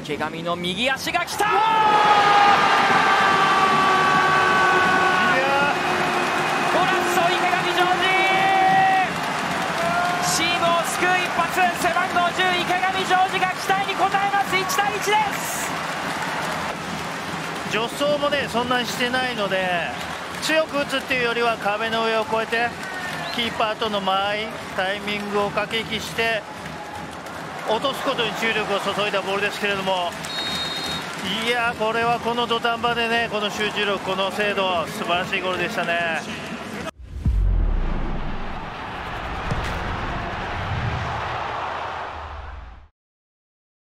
池上の右足が来た。ゴラッソ池上ジョージ、チームを救う一発。背番号10池上ジョージが期待に応えます。1対1です。 助走もねそんなにしてないので、強く打つっていうよりは壁の上を越えてキーパーとの間合い、タイミングを駆け引きして落とすことに注力を注いだボールですけれども、いやこれはこの土壇場でね、この集中力、この精度、素晴らしいゴールでしたね。